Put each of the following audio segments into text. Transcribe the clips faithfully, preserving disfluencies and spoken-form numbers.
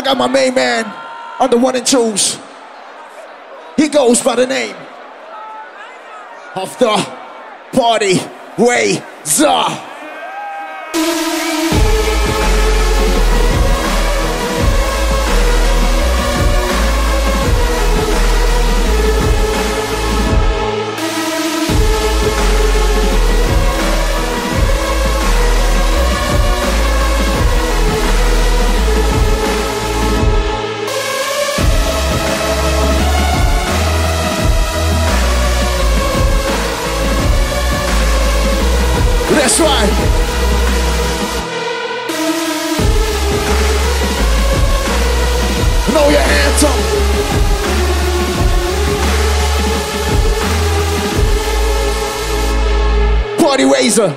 got my main man on the one and twos. He goes by the name of the Party Razor. That's right. Know your anthem. Party Razor.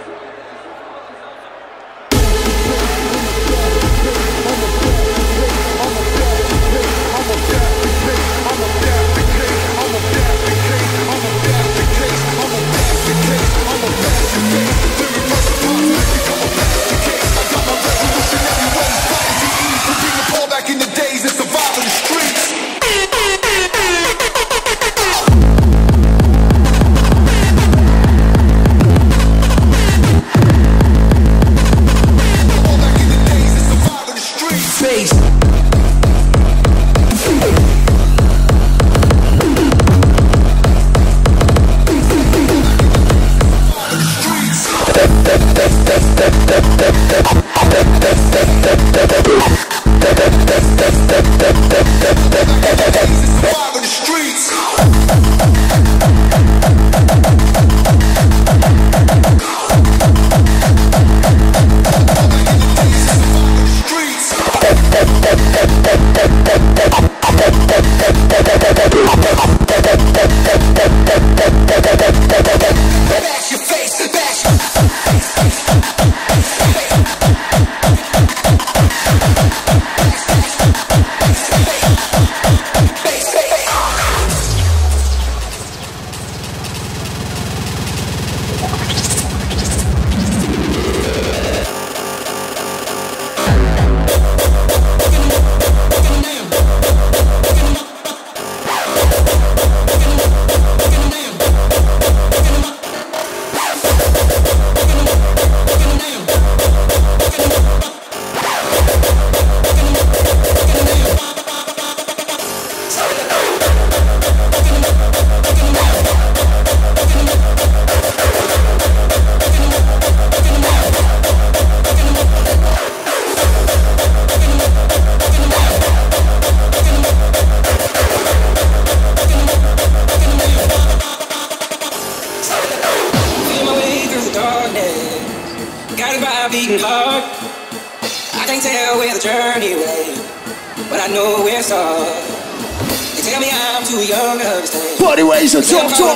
Party Razor, talk, talk.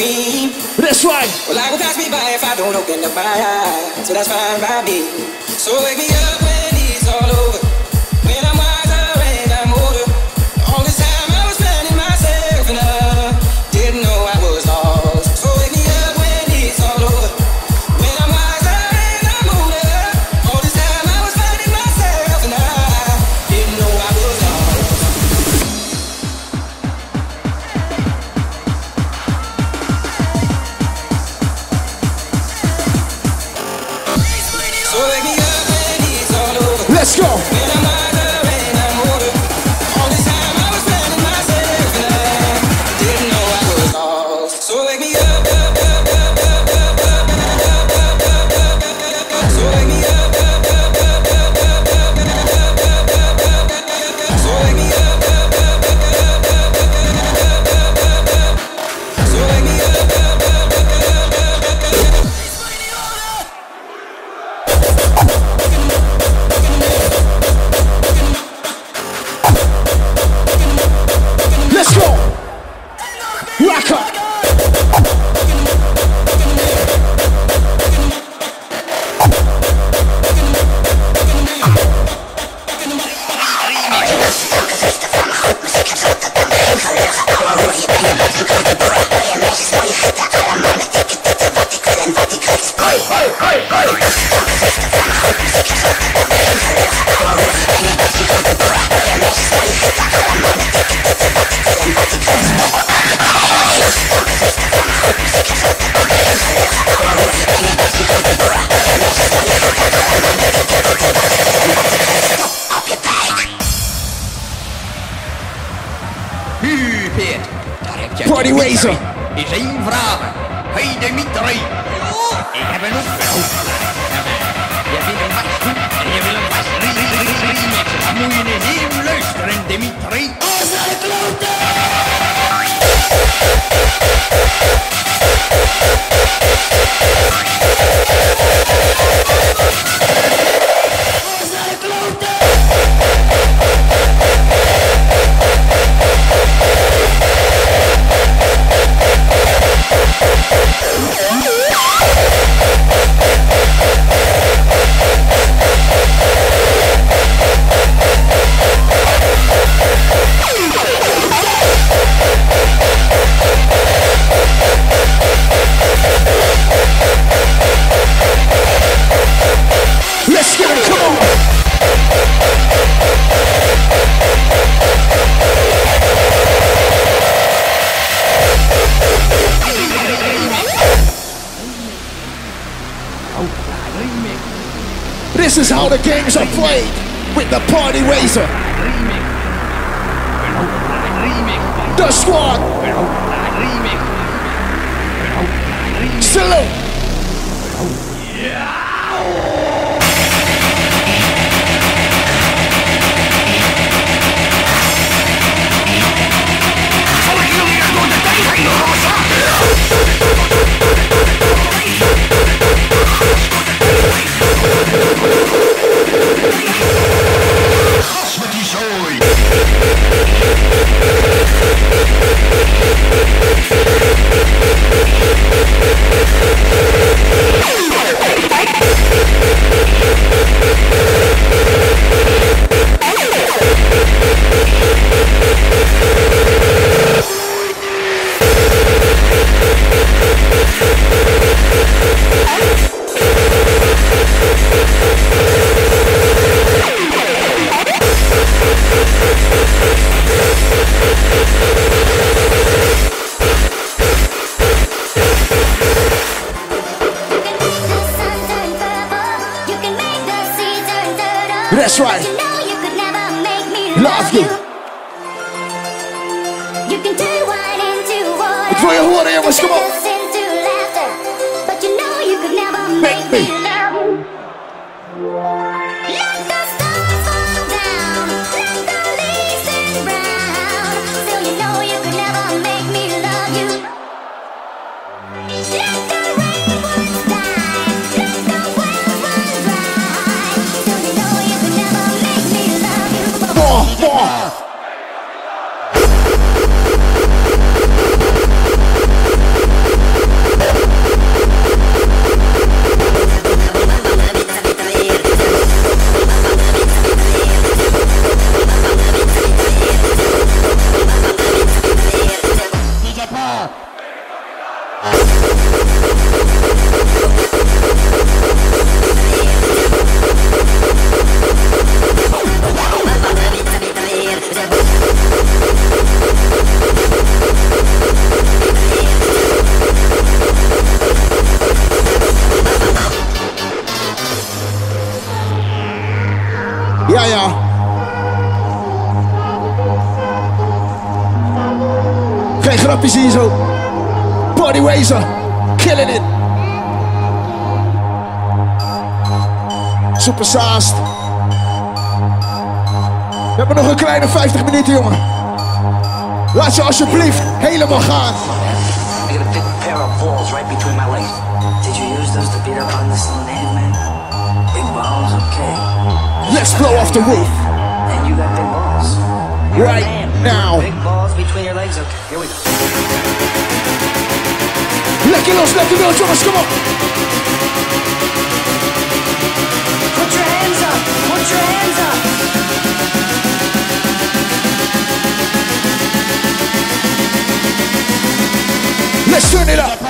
That's right. Well, I will pass me by if I don't open up my eyes. So that's fine by me. So wake me up when it's all over. When I'm wiser and I'm older. All this time I was finding myself and I didn't know I was lost. So wake me up when it's all over. When I'm wiser and I'm older. All this time I was finding myself and I didn't know I was lost. Let's go. Party Razor. Is één vraag. Hey Dimitri. Ik heb een opdracht. Je vindt een was goed en je wil een was remix. Dan moet je eens even luisteren, Dimitri. Als hij klote! Let's get it, come on. This is how the games are played with the Party Razor. The squad. Salute. Gas met die zooi. That's right. You know you could never make me Love you. You can turn wine into water. Ik wil je horen, jongens, kom op. Dance into laughter. But you know you could never make me. me love you. Let the stars fall down. Let the leaves turn brown. Still you know you could never make me love you. Let the rainbows die. Let the wells run dry. Still you know you could never make me love you. More, more. Ja, ja. Geen grapjes hier zo. Party Razor, killing it. Super saast. We hebben nog een kleine vijftig minuten, jongen. Laat je alsjeblieft helemaal gaan. I got a big pair of balls right between my legs. Did you use those to beat up on this little native man? Big balls, okay. Let's blow off the roof. And you got big balls. You're Right a man. now. Big balls between your legs, okay. Here we go. Lekker los, lekker los, jongens, kom op. Put your hands up. Put your hands up. Let's turn it up.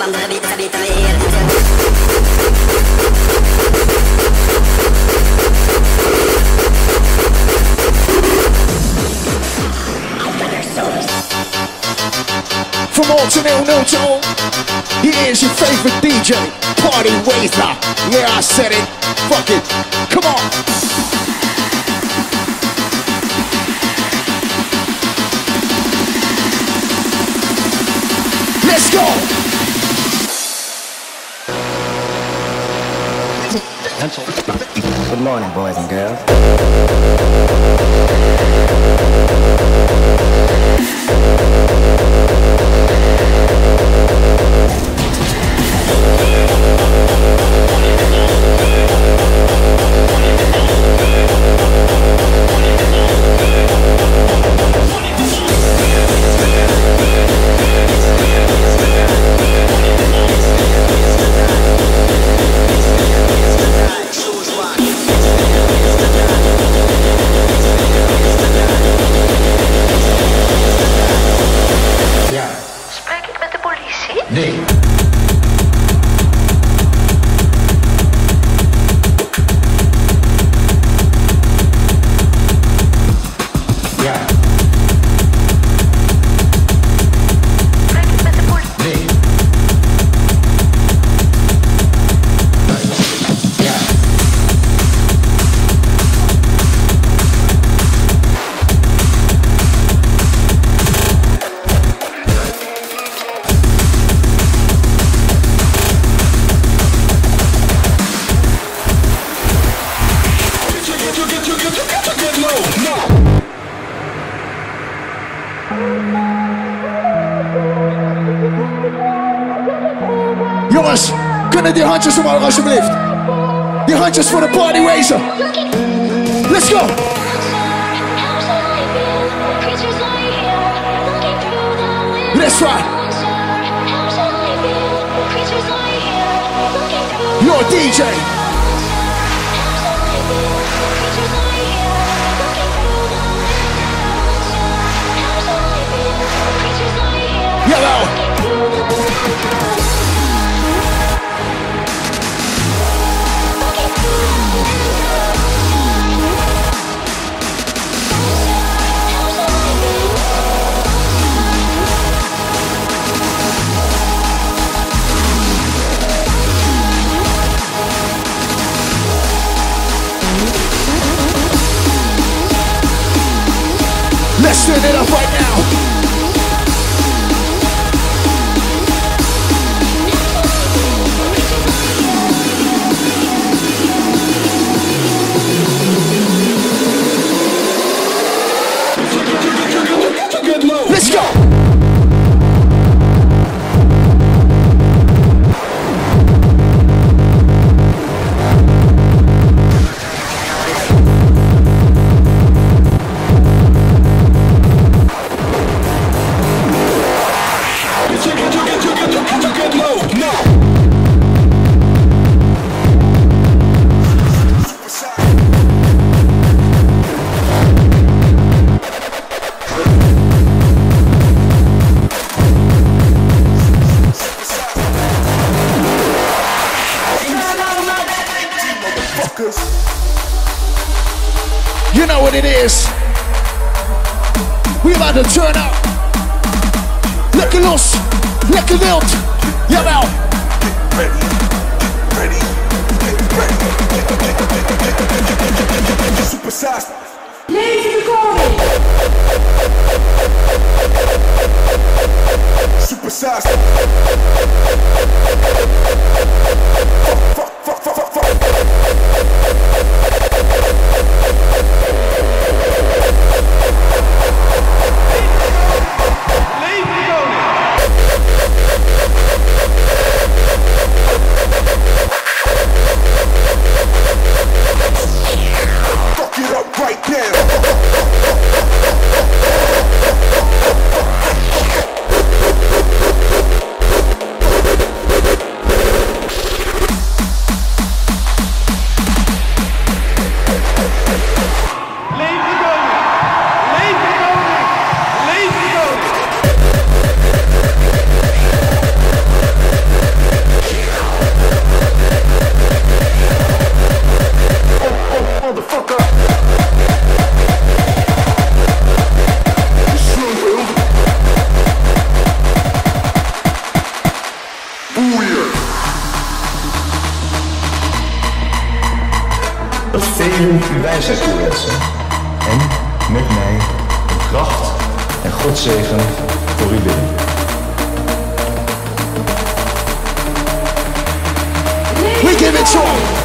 under the beat, it's a beat of the air. From all to nil, nil to all, here's your favorite D J, Party Wazer. Yeah, I said it. Fuck it. Come on. Let's go. Good morning, boys and girls. Jongens, kunnen die handjes omhoog alsjeblieft? Die handjes voor de Party Wazer. Let's go! That's right. Your D J. Yellow. Let's turn it up right now. Let's go. You know what it is. We about to turn up. Lekker los, lekker wild. Jawel. Ready, ready, ready. Supersize. Ladies and gentlemen. Supersize. Fuck, fuck, fuck, fuck, fuck. Fuck it up right now. jullie uw wijsheid toewensen. En met mij kracht en Godzegen voor uw bidden. We give it to him.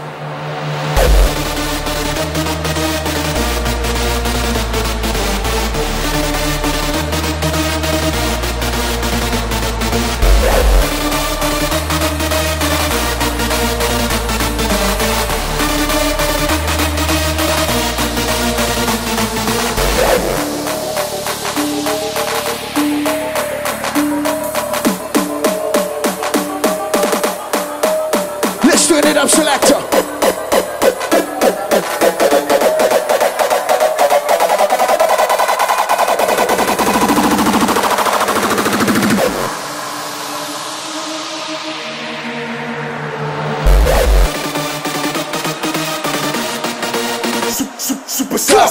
Turn it up, selector. Super size.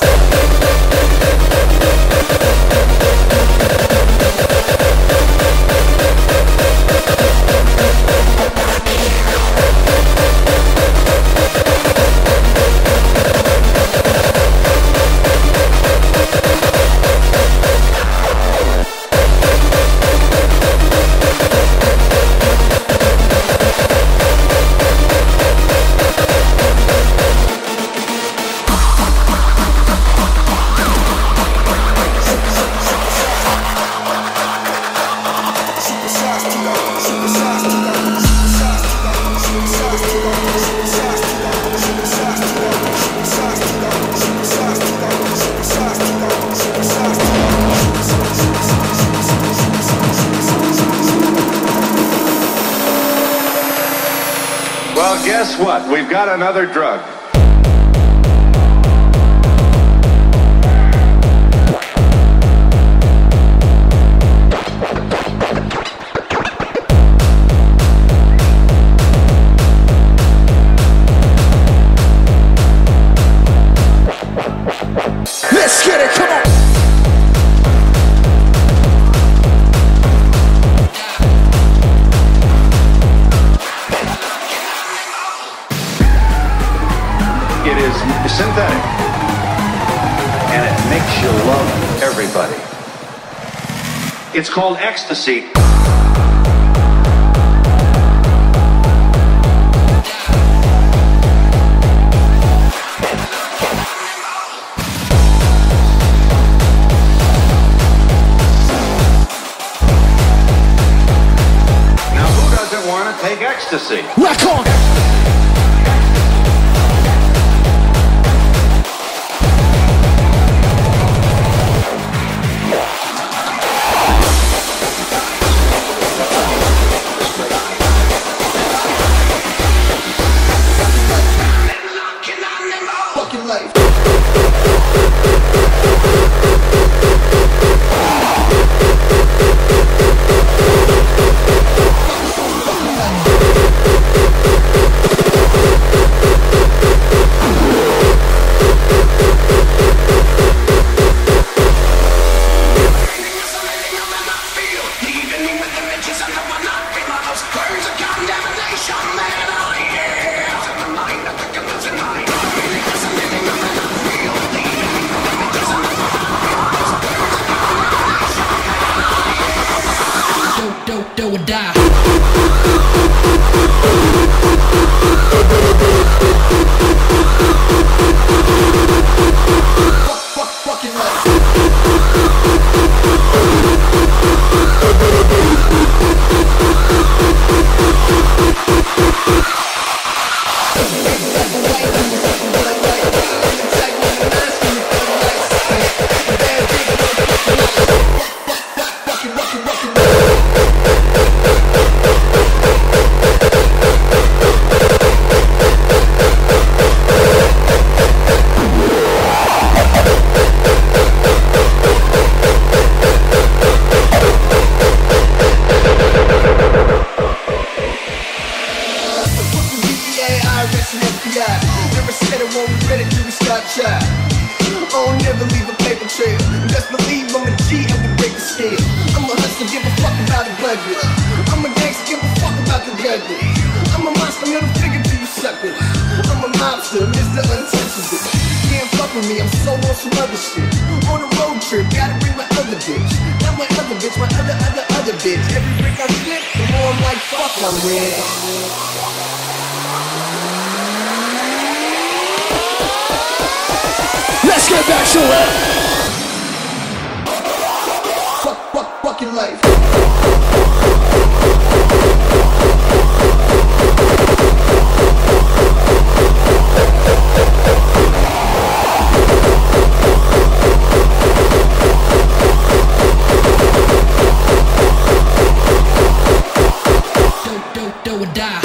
Well, guess what? We've got another drug. Let's get it, come on. It is synthetic, and it makes you love everybody. It's called ecstasy. Now, who doesn't want to take ecstasy? Rock on. Do or die. Fuck, fuck, fucking still intentions. Bitch. You can't fuck with me, I'm so on some other shit. On a road trip, gotta bring my other bitch. Not my other bitch, my other, other, other bitch. Every brick I flip, the more I'm like, fuck, I'm with. Let's get back to it. Fuck, fuck, fucking life. Do, do, do or die.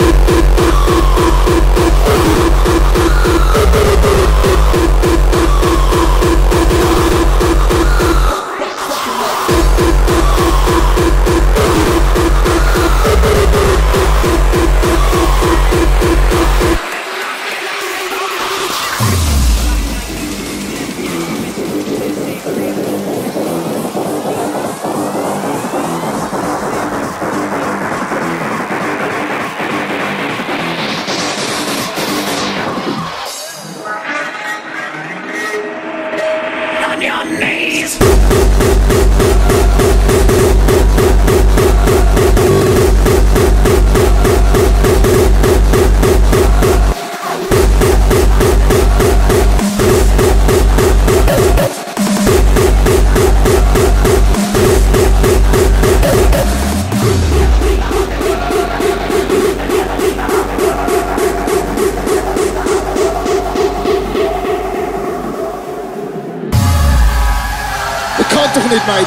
Toch niet, meid?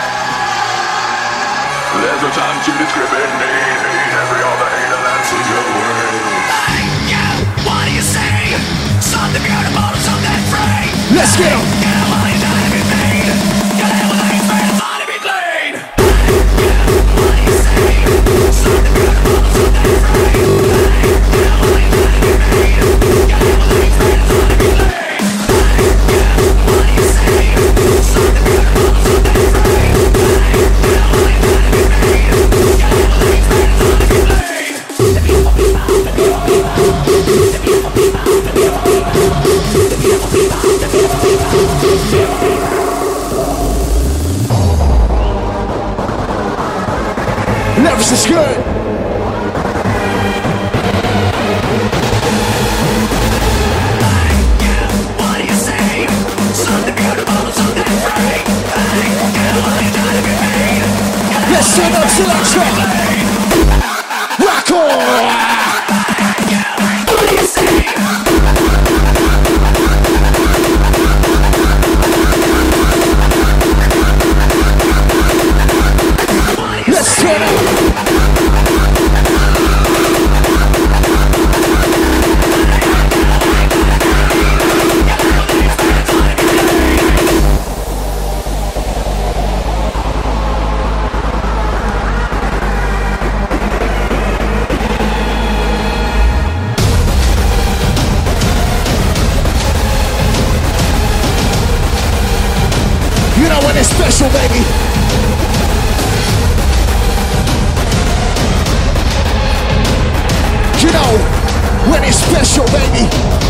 There's no time to discriminate. Every other hater that's in your way. Yeah, what do you say? Something beautiful, something free. Let's get 'em. Yeah, well, he's not to be made. Yeah, well, he's made of money to be clean. Yeah, what do you say? Something beautiful, something free. Yeah, well, he's not to be made. Yeah, well, he's made of money to be clean. Yeah, what do you say? Something beautiful, something free. Yeah, well, he's not to be made. Yeah, well, he's made of money to be clean. The beautiful people, the beautiful people, the beautiful people, the beautiful people, the beautiful people, the beautiful people, the beautiful people. Levels is good. What do you say? Something beautiful, something free. Yeah, well, he's not to be made. Let's turn up selection. Rock on. What do you say? Let's turn up. You know when it's special, baby. You know when it's special, baby.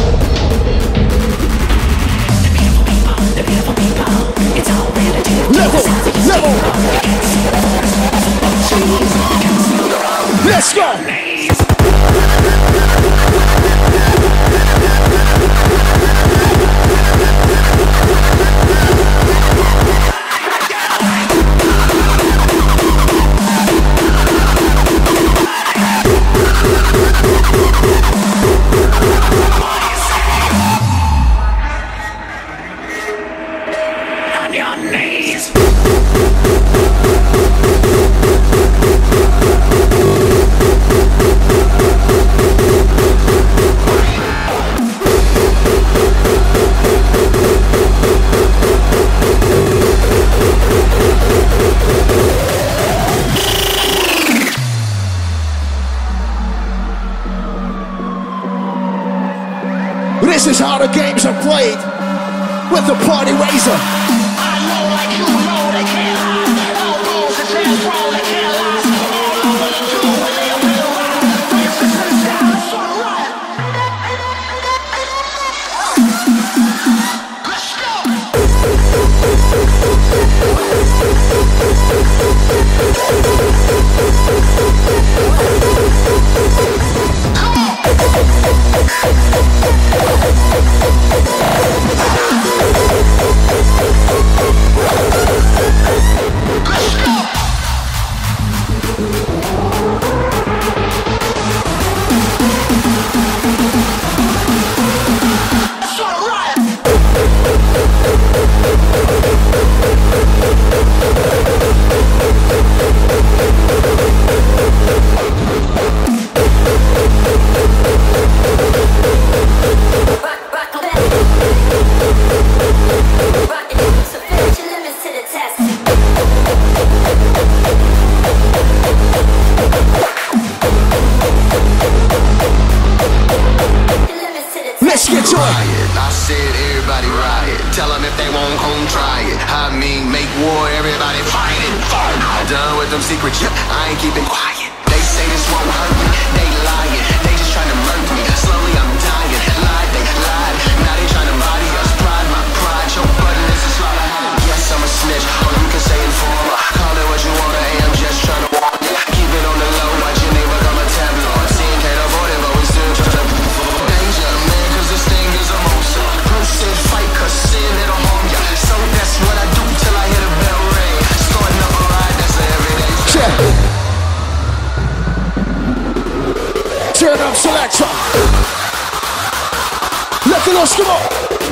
The beautiful people, the beautiful people. It's all relative. Level, level. Let's go. On your knees. This is how the games are played with the party razor. everybody riot. Tell them if they won't come try it. I mean, make war, everybody fight it. Done with them secrets, I ain't keeping quiet. They say this won't hurt me, they lying. They just trying to murk me, slowly I'm dying. Lied, they lied, now they trying to body us. Pride, my pride, your button is a slaughter. Yes, I'm a snitch, or you can say informer. Call it what you wanna, hey, I'm just trying to walk. Keep it on the low, watch your name become a tabloid. Seeing can't avoid it, but we still try to danger, man, cause this thing is a monster. Person fight, cause sin, it'll harm ya. So that's what I do till I hear the bell ring. Starting up a ride, that's an everyday thing. Turn up selector. Let it loose, come on.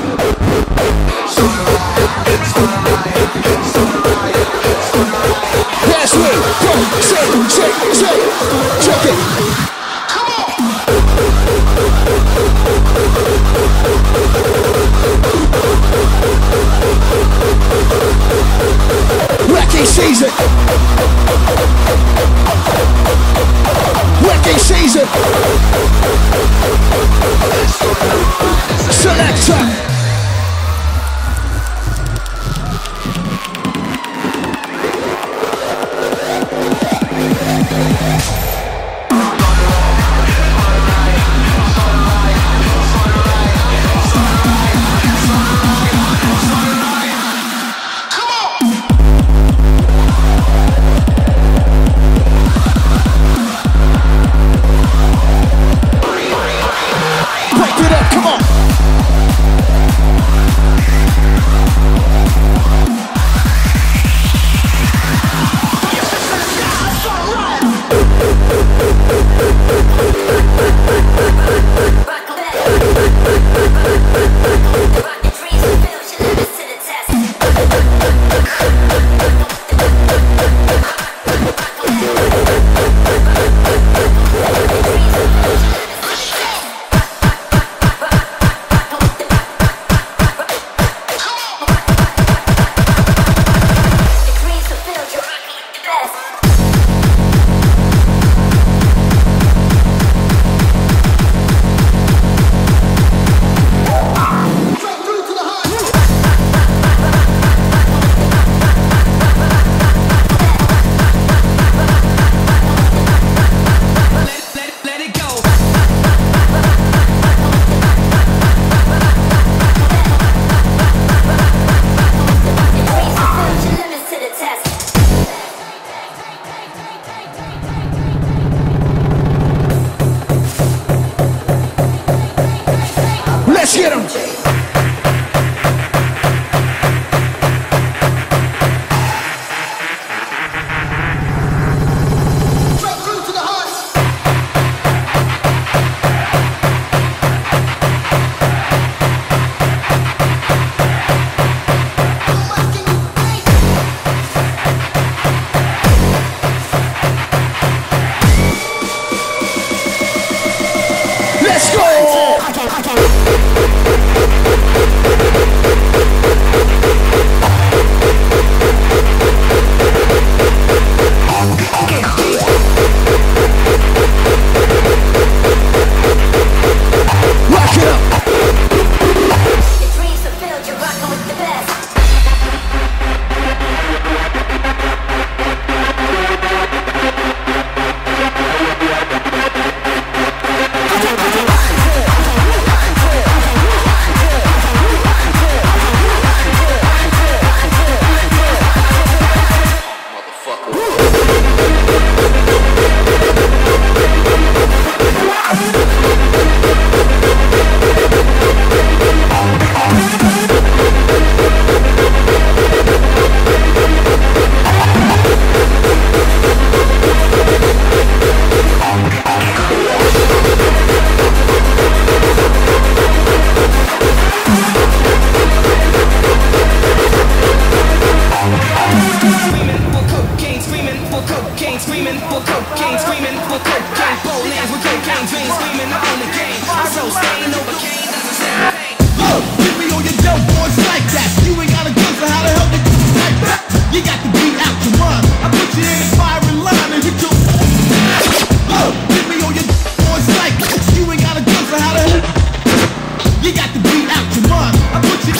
Yes, we go, say, say, say, check it. Come on. Wrecking season. Wrecking season. Selector. Let's get him. Let's go. You got to beat out your mind. I put you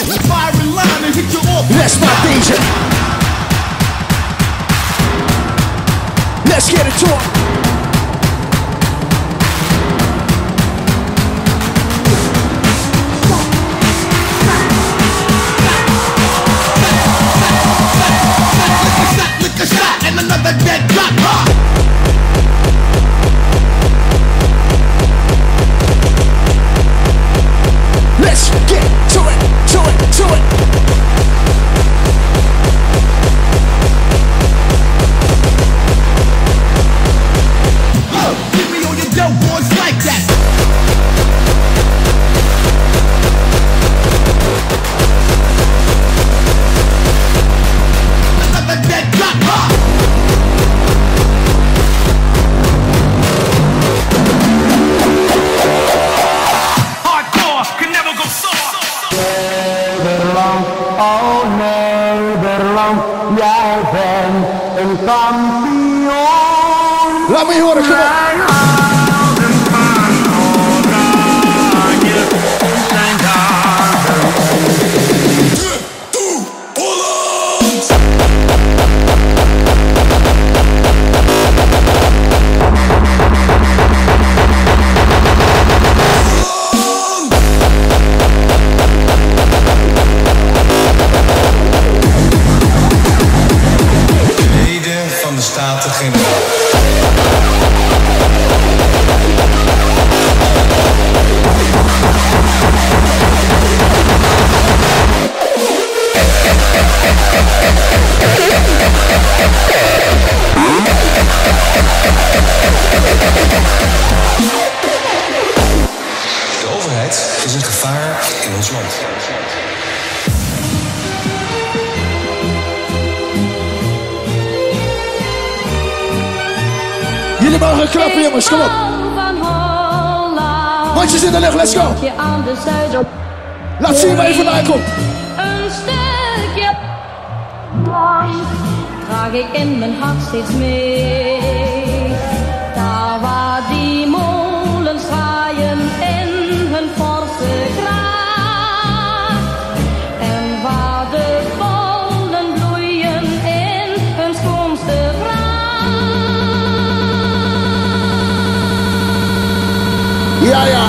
Laat me horen, kom op. De overheid is een gevaar in ons land. Jullie mogen klappen, jongens, kom op. Handjes in de lucht, let's go. Laat zien waar je vandaan komt. Een stukje draag ik in mijn hart steeds mee. Daar waar die molens draaien in hun forse kracht. En waar de bollen bloeien in hun schoonste pracht. Ja, ja.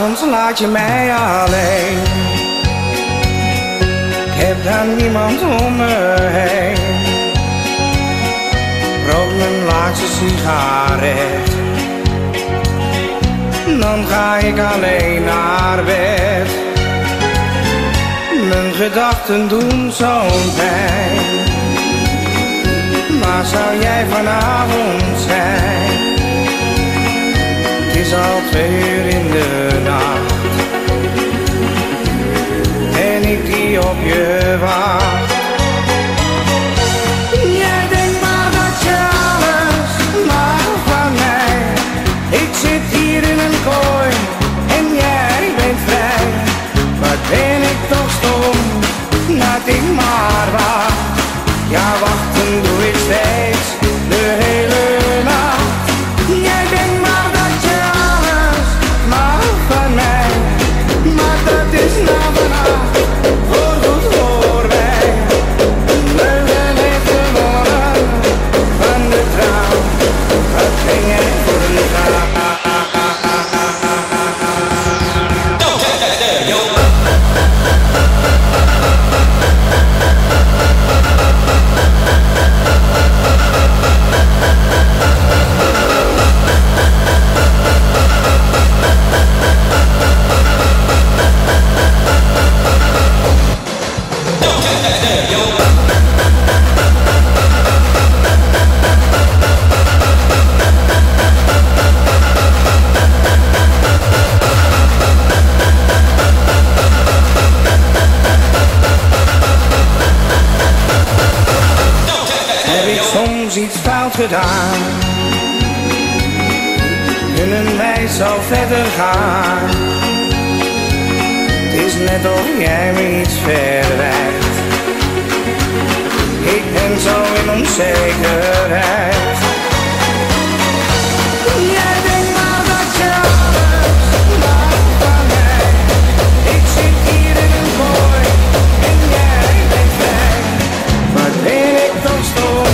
'S'avonds laat je mij alleen. Ik heb dan niemand om me heen. Rook mijn laatste sigaret. Dan ga ik alleen naar bed. Mijn gedachten doen zo'n pijn. Waar zou jij vanavond zijn? Het is al twee uur in de nacht en ik die op je wacht. Jij denkt maar dat je alles mag van mij. Ik zit hier in een kooi en jij bent vrij. Wat ben ik toch stom dat ik maar wacht. Ja, wachten doe ik steeds de hele nacht. Jij denkt maar dat je alles mag van mij, maar dat is nou vannacht voorgoed voorbij. Leugen heeft gewonnen van de trouw. Wat ben jij voor een trouw? Iets fout gedaan, kunnen wij zo verder gaan? Het is net of jij me iets verwijt. Ik ben zo in onzekerheid. Jij denkt maar dat je alles mag van mij. Ik zit hier in een kooi en jij bent vrij. Wat ben ik toch stom?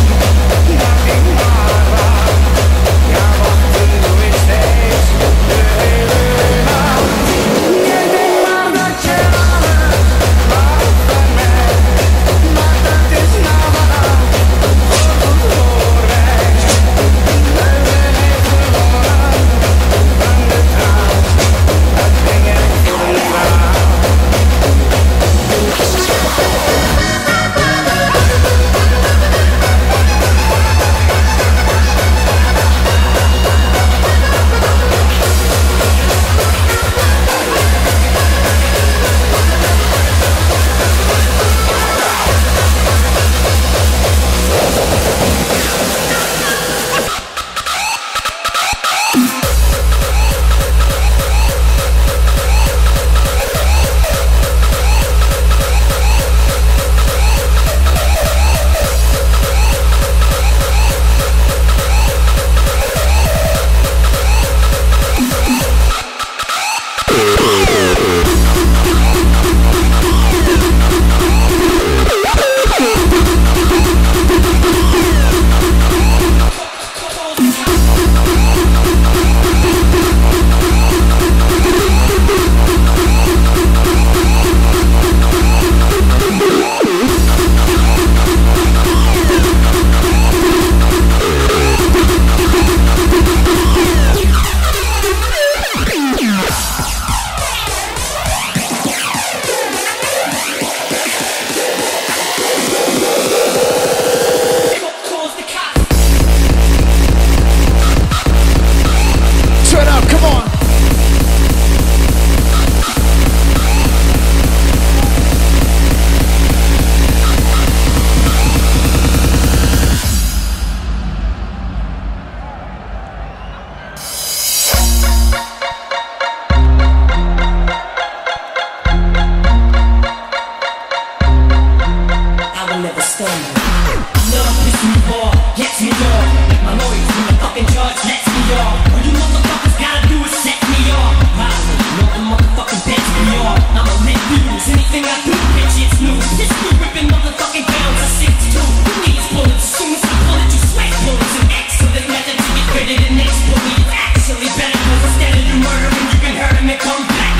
Actually better, 'cause instead of you murdering, you can hurt him and come back.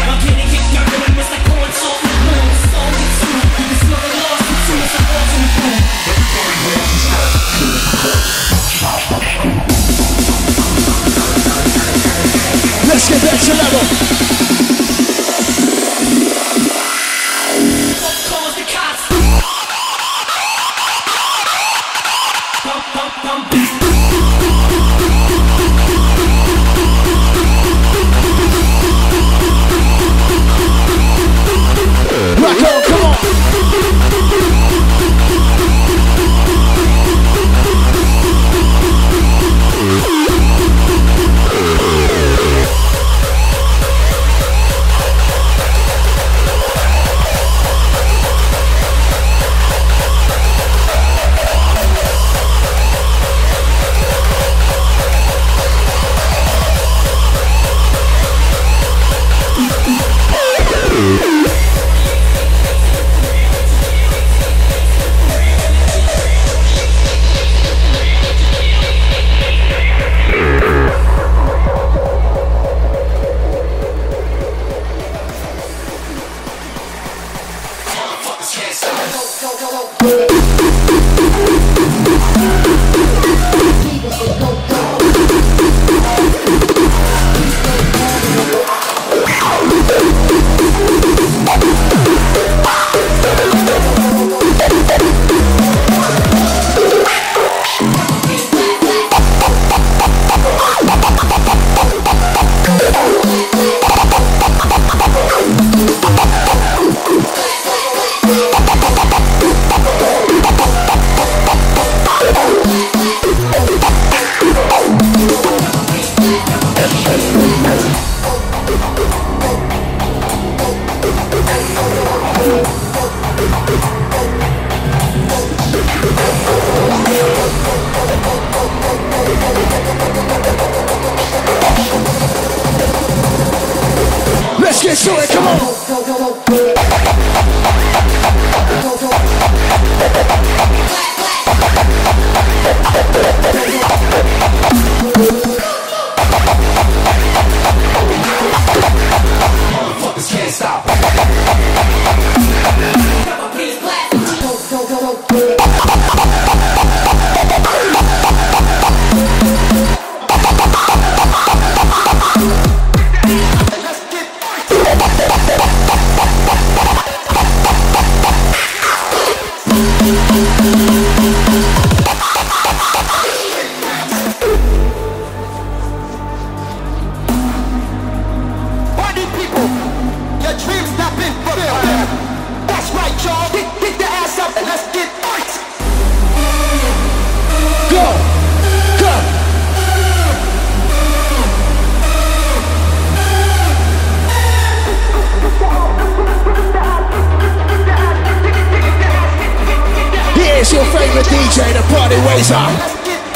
Let's get to it, come on. Motherfuckers can't stop. Party people, your dreams not been fulfilled. That's right, y'all. Get, get the ass up and let's get fight. Go, go. Here's your favorite D J, the party wazer.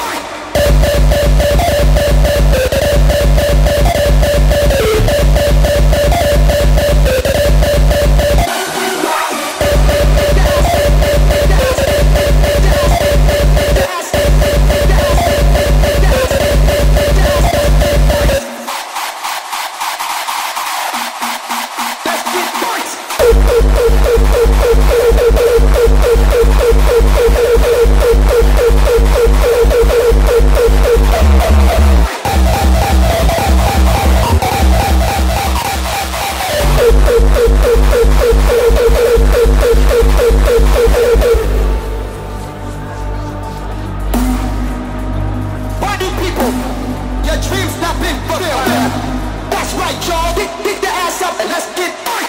Party people, your dreams not been fulfilled. That's right, y'all. Get, get the ass up and let's get fight.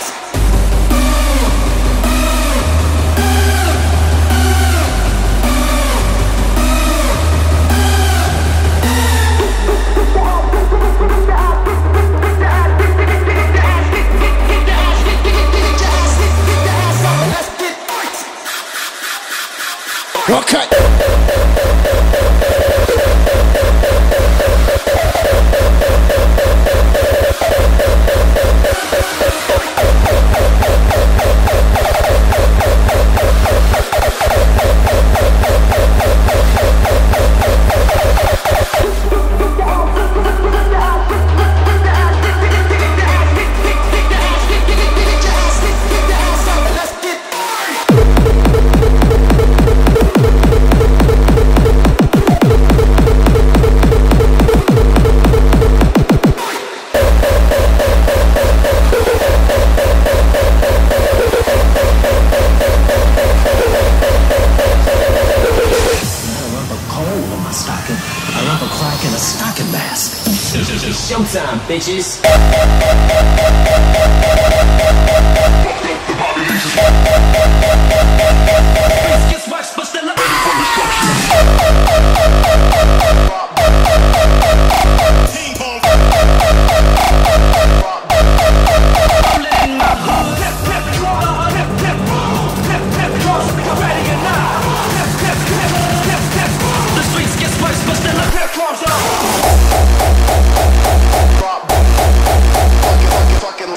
Okay. Showtime, bitches. Gets worse, but still ready for the streets gets worse, but still a hip hop.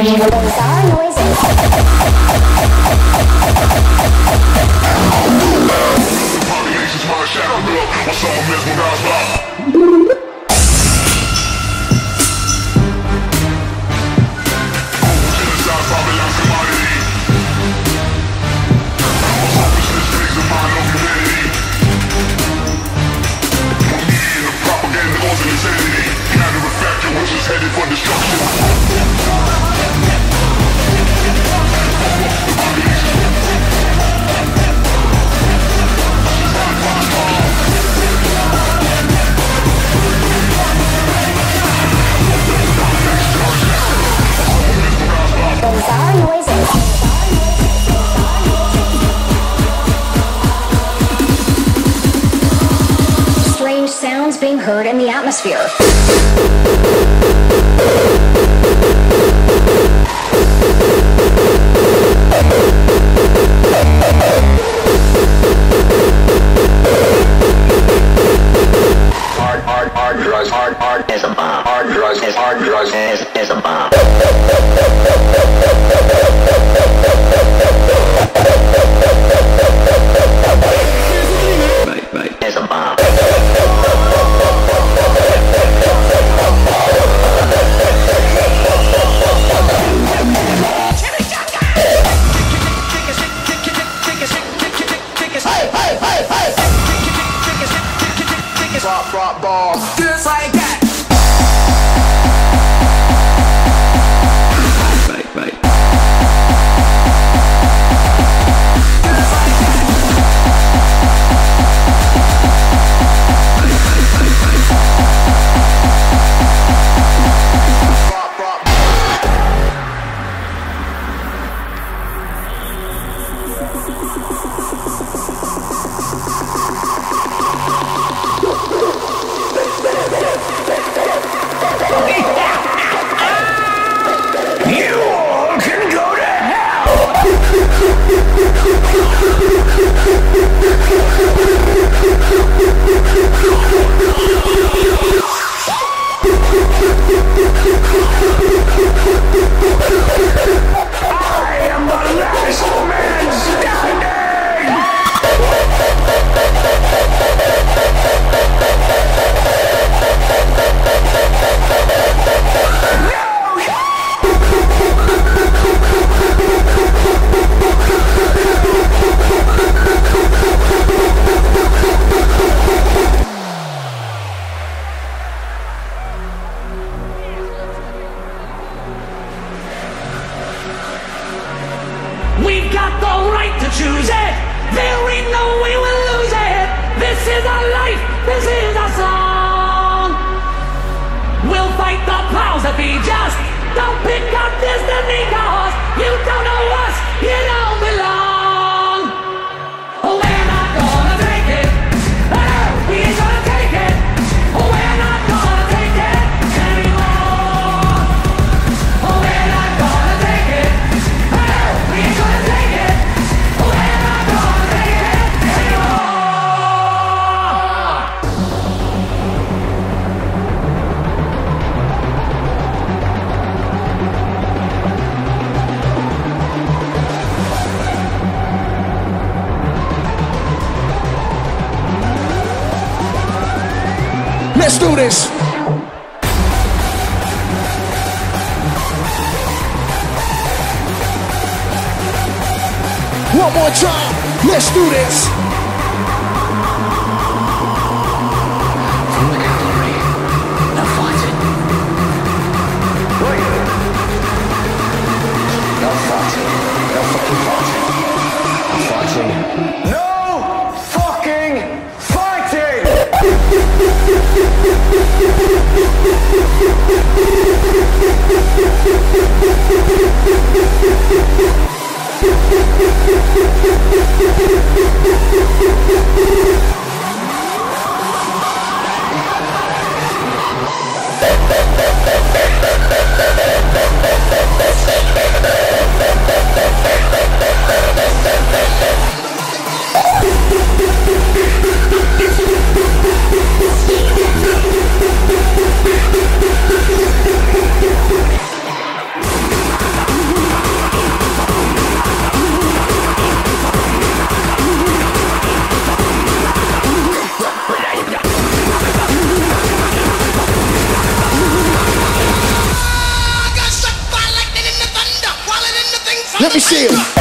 Strange sounds being heard in the atmosphere. Hard, hard, hard drugs, hard, hard is a bomb. Hard drugs is hard drugs is is a bomb. Right, right, is a bomb. Hey, hey, hey, hey! Drop, drop, balls. Just like that. Right, right. I am the last man standing! We've got the right to choose it. There ain't no way we'll lose it. This is our life. This is our song. We'll fight the powers that be just. Don't pick our destiny, cause you don't know us. You don't belong. We're not gonna take it. Oh, we ain't gonna take it. We're not gonna take it anymore. We're not gonna take it. Oh, we ain't gonna take it. We're not gonna take it anymore. Let's do this. One more time. Let's do this. No fucking fighting! Let me see it.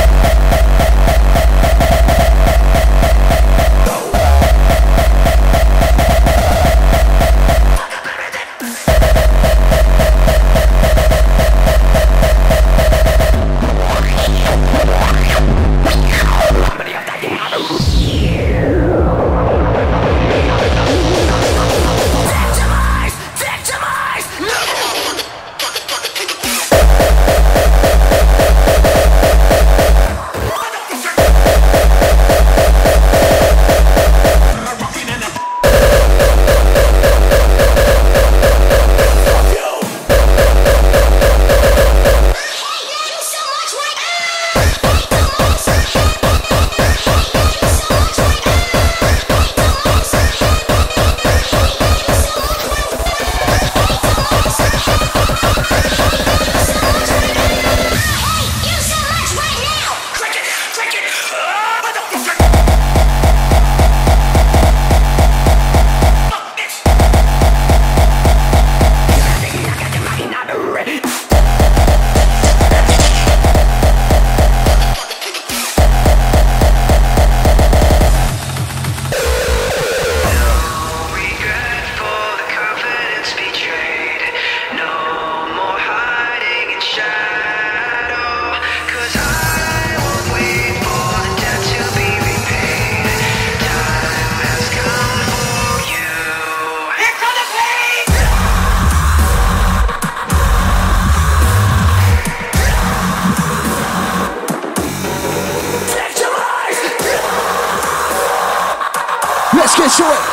Let's get to it.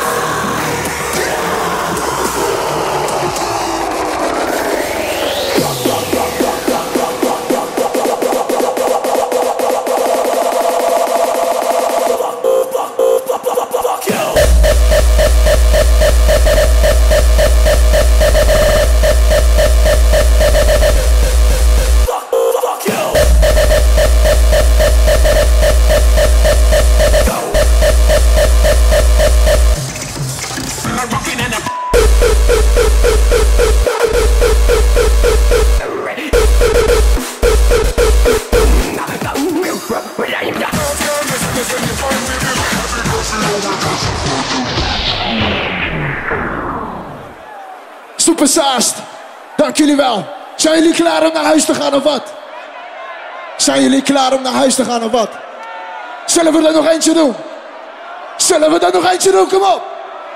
Superstars, dank jullie wel. Zijn jullie klaar om naar huis te gaan of wat? Zijn jullie klaar om naar huis te gaan of wat? Zullen we er nog eentje doen? Zullen we er nog eentje doen? Kom op.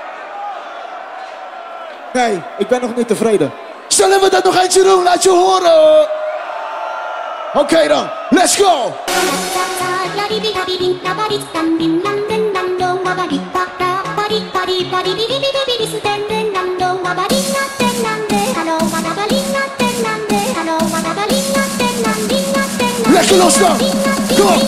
Nee, ik ben nog niet tevreden. Zullen we er nog eentje doen? Laat je horen. Oké okay dan, let's go. Lekker los dan. Kom op.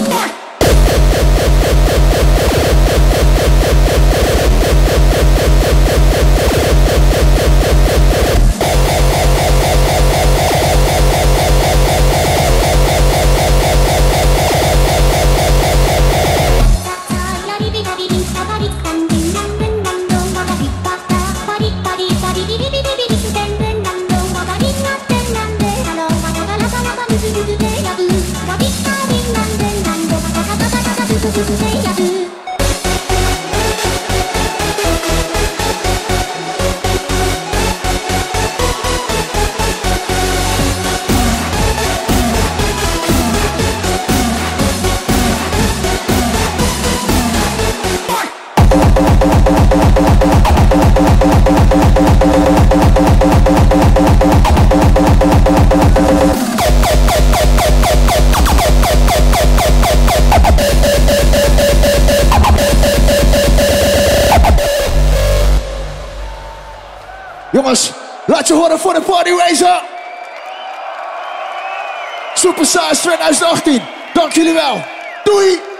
Jongens, laat je horen voor de Party Racer. Superstars twintig achttien. Dank jullie wel. Doei.